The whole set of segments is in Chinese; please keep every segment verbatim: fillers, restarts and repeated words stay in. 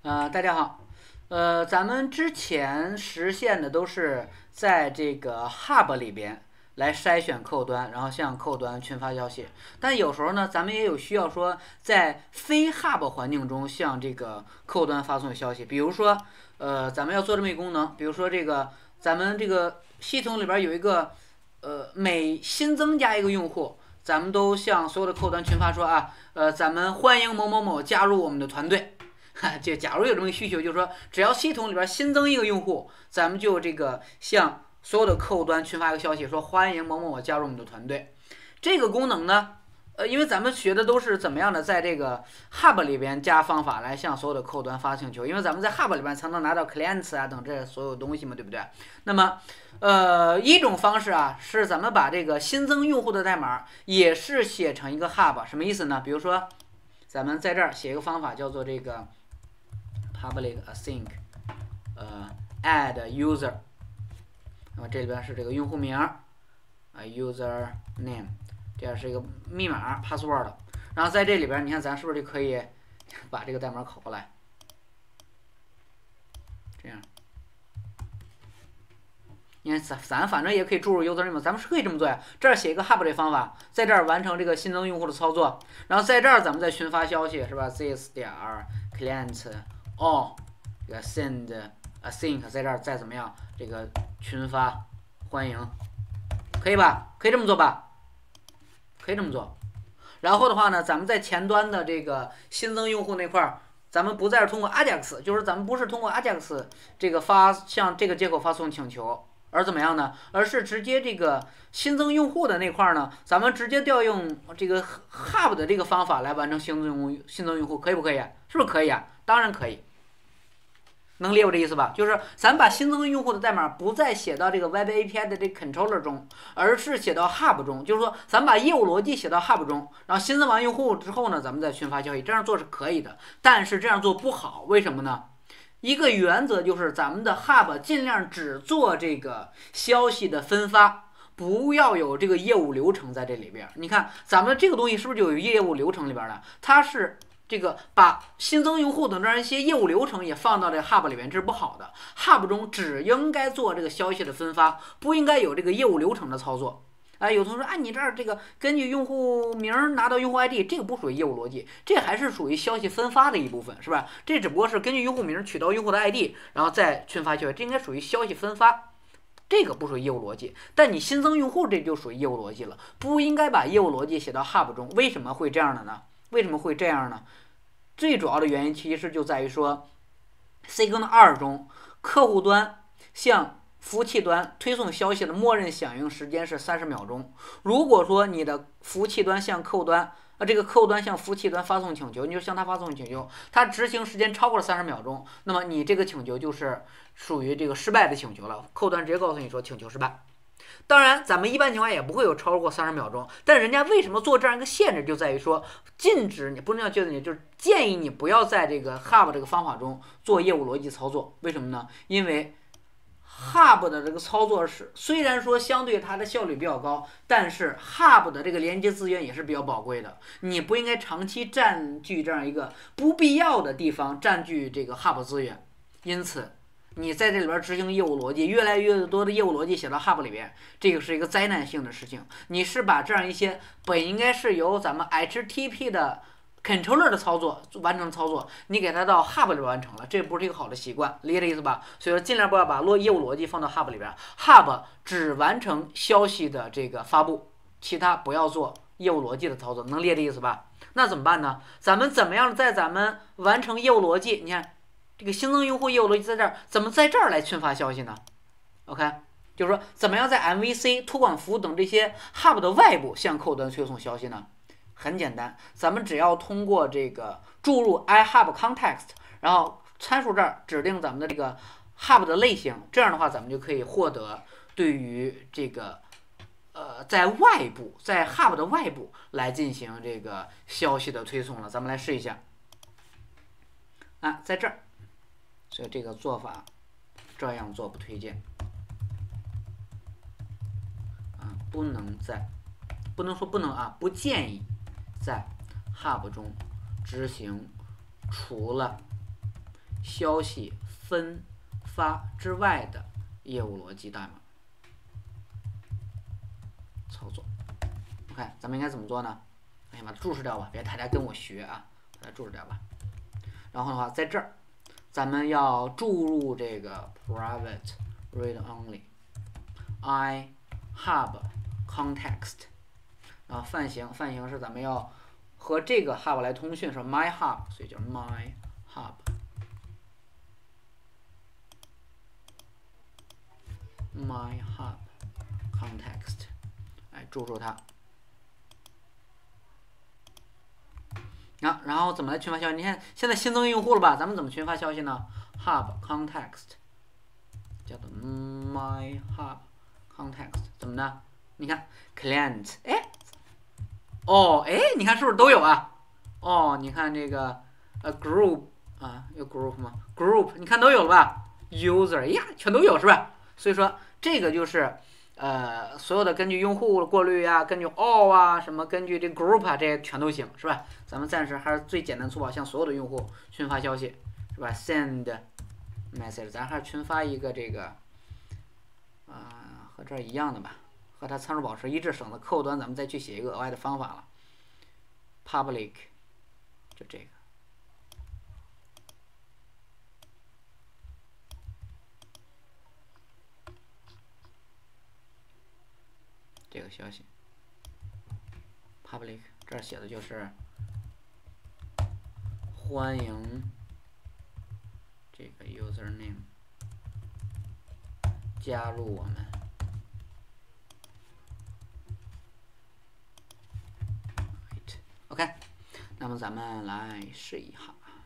呃，大家好，呃，咱们之前实现的都是在这个 Hub 里边来筛选客户端，然后向客户端群发消息。但有时候呢，咱们也有需要说在非 Hub 环境中向这个客户端发送消息。比如说，呃，咱们要做这么一个功能，比如说这个咱们这个系统里边有一个，呃，每新增加一个用户，咱们都向所有的客户端群发说啊，呃，咱们欢迎某某某加入我们的团队。就假如有这么一个需求，就是说，只要系统里边新增一个用户，咱们就这个向所有的客户端群发一个消息，说欢迎某某某加入我们的团队。这个功能呢，呃，因为咱们学的都是怎么样的在这个 Hub 里边加方法来向所有的客户端发请求，因为咱们在 Hub 里边才能拿到 clients 啊等这所有东西嘛，对不对？那么，呃，一种方式啊，是咱们把这个新增用户的代码也是写成一个 Hub， 什么意思呢？比如说，咱们在这儿写一个方法，叫做这个public async， 呃 add user， 那么这里边是这个用户名啊 user name， 这样是一个密码 password， 然后在这里边你看咱是不是就可以把这个代码拷过来，这样。你看咱咱反正也可以注入 user name， 咱们是可以这么做呀。这儿写一个 hub 这方法，在这儿完成这个新增用户的操作，然后在这儿咱们再群发消息，是吧 ？this 点 client all 这个 send async， 在这儿再怎么样这个群发欢迎，可以吧？可以这么做吧？可以这么做。然后的话呢，咱们在前端的这个新增用户那块儿，咱们不再是通过 Ajax， 就是咱们不是通过 Ajax 这个发向这个接口发送请求。而怎么样呢？而是直接这个新增用户的那块呢，咱们直接调用这个 Hub 的这个方法来完成新增用户新增用户，可以不可以？是不是可以啊？当然可以。能理解我这意思吧？就是咱把新增用户的代码不再写到这个 Web A P I 的这个 controller 中，而是写到 Hub 中。就是说，咱把业务逻辑写到 Hub 中，然后新增完用户之后呢，咱们再群发消息。这样做是可以的，但是这样做不好，为什么呢？一个原则就是咱们的 Hub 尽量只做这个消息的分发，不要有这个业务流程在这里边。你看咱们这个东西是不是就有业务流程里边的？它是这个把新增用户等这样一些业务流程也放到这 Hub 里边，这是不好的。Hub 中只应该做这个消息的分发，不应该有这个业务流程的操作。哎，有同学说，哎，你这儿这个根据用户名拿到用户 I D， 这个不属于业务逻辑，这还是属于消息分发的一部分，是吧？这只不过是根据用户名取到用户的 I D， 然后再群发消息，这应该属于消息分发，这个不属于业务逻辑。但你新增用户，这就属于业务逻辑了，不应该把业务逻辑写到 Hub 中。为什么会这样的呢？为什么会这样呢？最主要的原因其实就在于说 ，Signal 二中客户端向服务器端推送消息的默认响应时间是三十秒钟。如果说你的服务器端向客户端，啊，这个客户端向服务器端发送请求，你就向他发送请求，它执行时间超过了三十秒钟，那么你这个请求就是属于这个失败的请求了。客户端直接告诉你说请求失败。当然，咱们一般情况也不会有超过三十秒钟，但人家为什么做这样一个限制，就在于说禁止你，不能叫禁止你，就是建议你不要在这个 Hub 这个方法中做业务逻辑操作。为什么呢？因为Hub 的这个操作是，虽然说相对它的效率比较高，但是 Hub 的这个连接资源也是比较宝贵的，你不应该长期占据这样一个不必要的地方，占据这个 Hub 资源。因此，你在这里边执行业务逻辑，越来越多的业务逻辑写到 Hub 里边，这个是一个灾难性的事情。你是把这样一些本应该是由咱们 H T T P 的controller 的操作完成操作，你给它到 Hub 里完成了，这不是一个好的习惯，理解这意思吧？所以说尽量不要把业务逻辑放到 Hub 里边 ，Hub 只完成消息的这个发布，其他不要做业务逻辑的操作，能理解这意思吧？那怎么办呢？咱们怎么样在咱们完成业务逻辑？你看这个新增用户业务逻辑在这儿，怎么在这儿来群发消息呢 ？OK， 就是说怎么样在 M V C 托管服务等这些 Hub 的外部向客户端推送消息呢？很简单，咱们只要通过这个注入 iHub context， 然后参数这儿指定咱们的这个 Hub 的类型，这样的话咱们就可以获得对于这个呃在外部在 Hub 的外部来进行这个消息的推送了。咱们来试一下啊，在这儿，所以这个做法这样做不推荐啊，不能在不能说不能啊，不建议在 Hub 中执行除了消息分发之外的业务逻辑代码操作。OK， 咱们应该怎么做呢？先把它注释掉吧，别大家跟我学啊，把它注释掉吧。然后的话，在这儿咱们要注入这个 private read only I hub context， 然后泛型泛型是咱们要和这个 hub 来通讯，是 my hub， 所以叫 my hub my hub context， 来注入它。啊，然后怎么来群发消息？你看现在新增用户了吧？咱们怎么群发消息呢 ？hub context 叫做 my hub context 怎么呢？你看 client， 哎，哦，哎，你看是不是都有啊？哦，你看这个呃 group 啊，有 group 吗 ？group 你看都有了吧 ？user 哎呀，全都有是吧？所以说这个就是呃所有的根据用户的过滤啊，根据 all 啊，什么根据这 group 啊，这些全都行是吧？咱们暂时还是最简单粗暴，向所有的用户群发消息是吧 ？send message， 咱还是群发一个这个啊、呃、和这儿一样的吧，和它参数保持一致，省得客户端咱们再去写一个额外的方法了。public 就这个。这个消息 public 这儿写的就是欢迎这个 username 加入我们 OK， 那么咱们来试一下。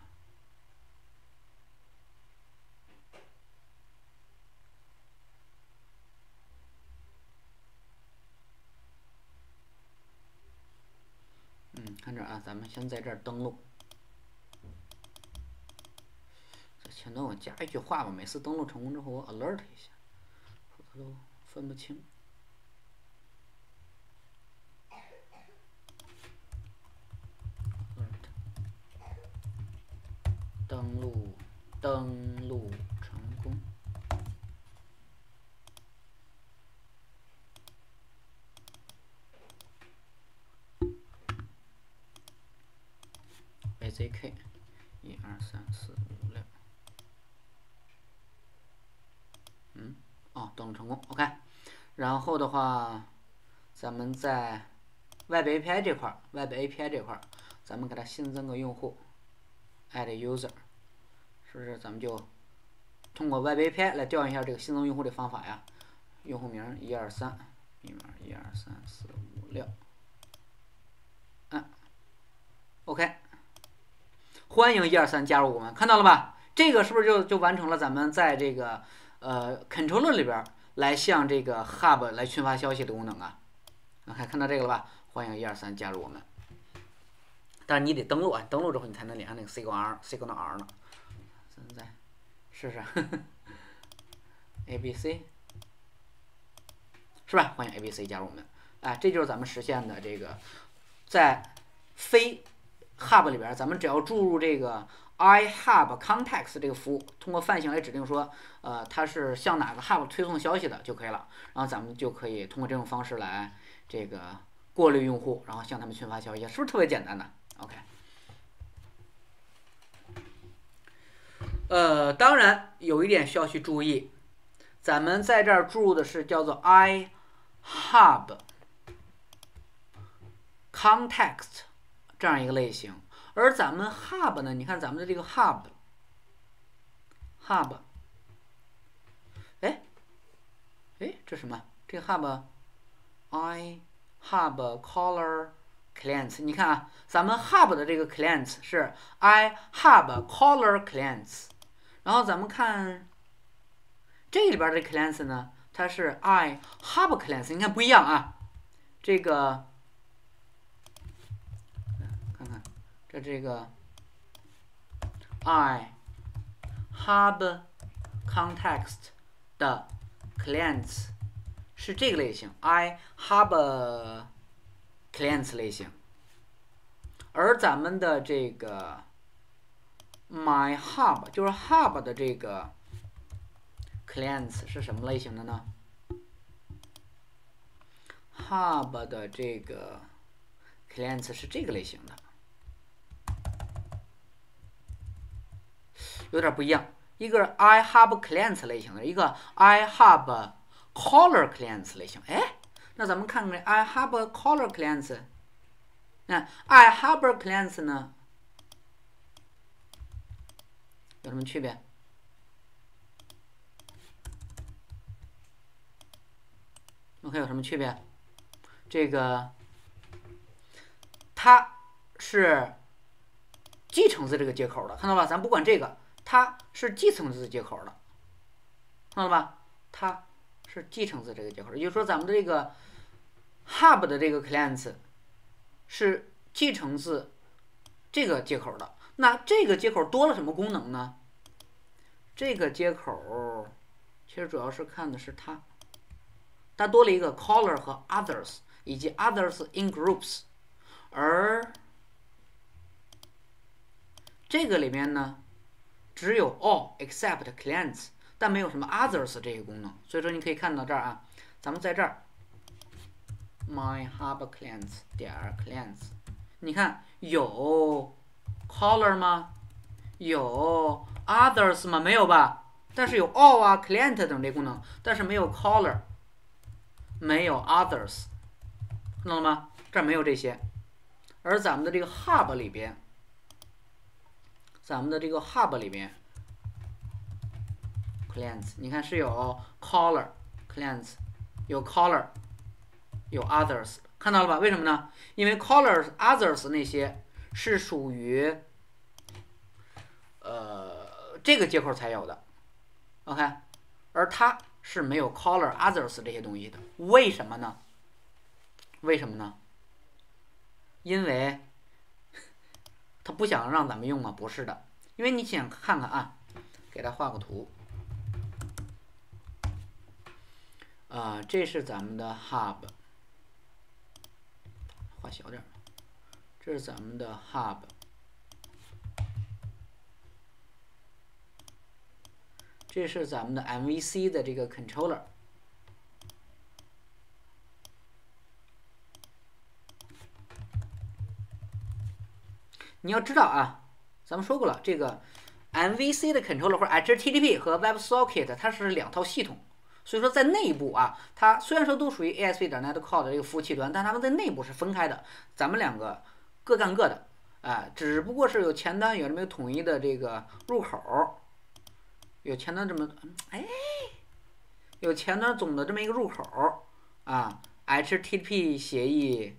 嗯，看这啊，咱们先在这儿登录。这前端我加一句话吧，每次登录成功之后我 alert 一下，否则都分不清。登录，登录成功。A Z K， 一二三四五六，嗯，哦，登录成功 ，OK。然后的话，咱们在 Web A P I 这块儿 ，Web A P I 这块儿，咱们给它新增个用户 ，add user， 是不是？咱们就通过 Web A P I 来调用一下这个新增用户的方法呀。用户名一二三，密码一二三四五六，嗯 ，OK。欢迎一二三加入我们，看到了吧？这个是不是就就完成了咱们在这个呃 controller 里边来向这个 hub 来群发消息的功能啊？还看到这个了吧？欢迎一二三加入我们。但是你得登录啊，登录之后你才能连上那个 signal R，signal R 呢。咱再试试，A B C 是吧？欢迎 A B C 加入我们。哎，这就是咱们实现的这个在非 hub 里边，咱们只要注入这个 I hub context 这个服务，通过泛型来指定说，呃，它是向哪个 hub 推送消息的就可以了。然后咱们就可以通过这种方式来这个过滤用户，然后向他们群发消息，是不是特别简单呢 ？OK。呃，当然有一点需要去注意，咱们在这儿注入的是叫做 I hub context 这样一个类型，而咱们 hub 呢，你看咱们的这个 hub hub， 哎哎，这什么？这个 hub I hub caller clients， 你看啊，咱们 hub 的这个 clients 是 I hub caller clients， 然后咱们看这里边的 clients 呢，它是 I hub clients， 你看不一样啊，这个。看看，这这个 I hub context 的 clients 是这个类型 ，I hub clients 类型，而咱们的这个 my hub 就是 hub 的这个 clients 是什么类型的呢 ？hub 的这个 clients 是这个类型的，有点不一样。一个 I hub clients 类型的，一个 I hub caller clients 类型。哎，那咱们看看 I hub caller clients， 那 I hub clients 呢？有什么区别 ？OK， 有什么区别？这个它是继承自这个接口的，看到吧？咱不管这个，它是继承自接口的，看到吧？它是继承自这个接口的，也就是说，咱们的这个 hub 的这个 clients 是继承自这个接口的。那这个接口多了什么功能呢？这个接口其实主要是看的是它，它多了一个 caller 和 others 以及 others in groups， 而这个里面呢只有 all except clients， 但没有什么 others 这些功能。所以说你可以看到这儿啊，咱们在这儿 my hub clients 点 clients， 你看有 caller 吗？有 others 吗？没有吧？但是有 all 啊 client 等这功能，但是没有 caller， 没有 others， 看到了吗？这儿没有这些。而咱们的这个 hub 里边，咱们的这个 hub 里边 clients， 你看是有 caller clients， 有 caller， 有 others， 看到了吧？为什么呢？因为 caller others 那些是属于呃这个接口才有的 ，OK， 而它是没有 caller others 这些东西的。为什么呢？为什么呢？因为他不想让咱们用吗？不是的，因为你想看看啊，给它画个图。啊、呃，这是咱们的 hub， 画小点儿，这是咱们的 hub， 这是咱们的 M V C 的这个 controller。你要知道啊，咱们说过了，这个 M V C 的 controller 或者 H T T P 和 WebSocket 它是两套系统，所以说在内部啊，它虽然说都属于 A S P 点 net core 的这个服务器端，但它们在内部是分开的，咱们两个各干各的，啊、呃，只不过是有前端有这么一个统一的这个入口，有前端这么哎，有前端总的这么一个入口啊 ，H T T P 协议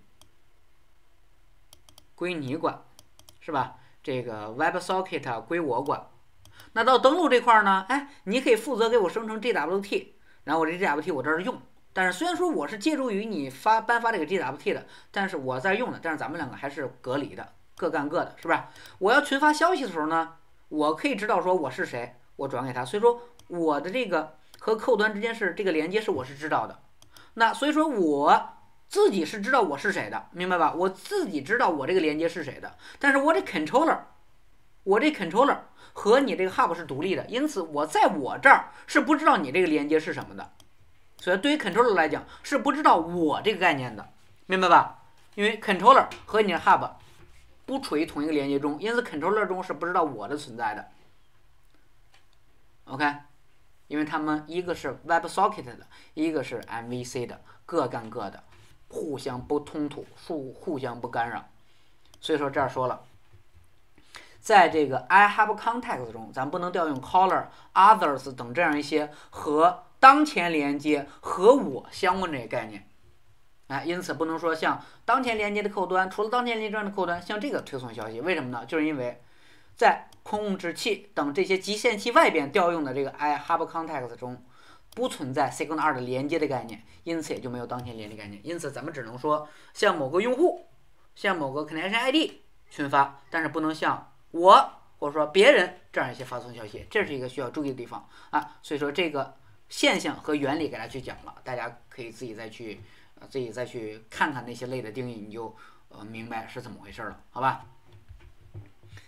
归你管。是吧？这个 WebSocket 归我管。那到登录这块呢，哎，你可以负责给我生成 G W T， 然后我这 G W T 我这儿用。但是虽然说我是借助于你发颁发这个 G W T 的，但是我在用的，但是咱们两个还是隔离的，各干各的，是吧？我要群发消息的时候呢，我可以知道说我是谁，我转给他。所以说我的这个和客户端之间是这个连接是我是知道的。那所以说我自己是知道我是谁的，明白吧？我自己知道我这个连接是谁的，但是我这 controller， 我这 controller 和你这个 hub 是独立的，因此我在我这儿是不知道你这个连接是什么的，所以对于 controller 来讲是不知道我这个概念的，明白吧？因为 controller 和你的 hub 不处于同一个连接中，因此 controller 中是不知道我的存在的。OK， 因为他们一个是 WebSocket 的，一个是 M V C 的，各干各的。互相不冲突，互互相不干扰，所以说这儿说了，在这个 I have context 中，咱不能调用 caller、others 等这样一些和当前连接和我相关这些概念，哎，因此不能说像当前连接的客户端，除了当前连接的客户端，像这个推送消息，为什么呢？就是因为在控制器等这些极限器外边调用的这个 I have context 中。不存在 Signal 二的连接的概念，因此也就没有当前连接概念。因此咱们只能说向某个用户、向某个 connection I D 群发，但是不能向我或者说别人这样一些发送消息，这是一个需要注意的地方啊。所以说这个现象和原理给大家去讲了，大家可以自己再去呃自己再去看看那些类的定义，你就呃明白是怎么回事了，好吧？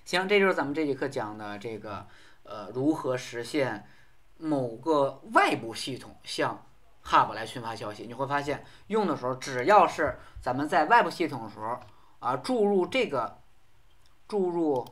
行，这就是咱们这节课讲的这个呃如何实现某个外部系统向 Hub 来群发消息。你会发现用的时候，只要是咱们在外部系统的时候啊注入这个注入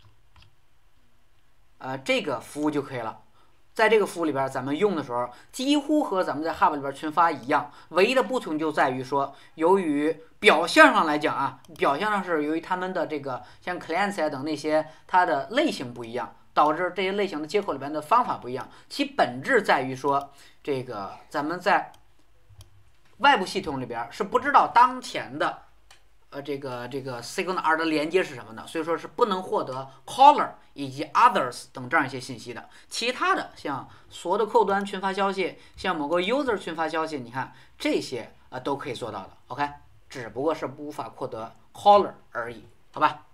呃这个服务就可以了。在这个服务里边，咱们用的时候几乎和咱们在 Hub 里边群发一样，唯一的不同就在于说，由于表象上来讲啊，表象上是由于他们的这个像 clients 啊等那些它的类型不一样，导致这些类型的接口里边的方法不一样。其本质在于说，这个咱们在外部系统里边是不知道当前的呃这个这个 signal R 的连接是什么的，所以说是不能获得 caller 以及 others 等这样一些信息的。其他的像所有的客户端群发消息，像某个 user 群发消息，你看这些啊、呃、都可以做到的。OK， 只不过是无法获得 caller 而已，好吧？